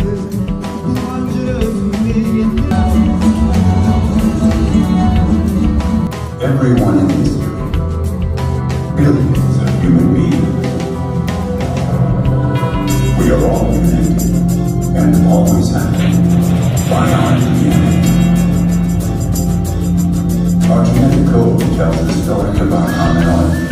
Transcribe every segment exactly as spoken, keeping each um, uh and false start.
Everyone in history, billions of human beings, we are all connected and always have been by our D N A. Our genetic code tells the story of our common origin.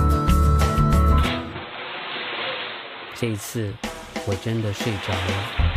这一次，我真的睡着了。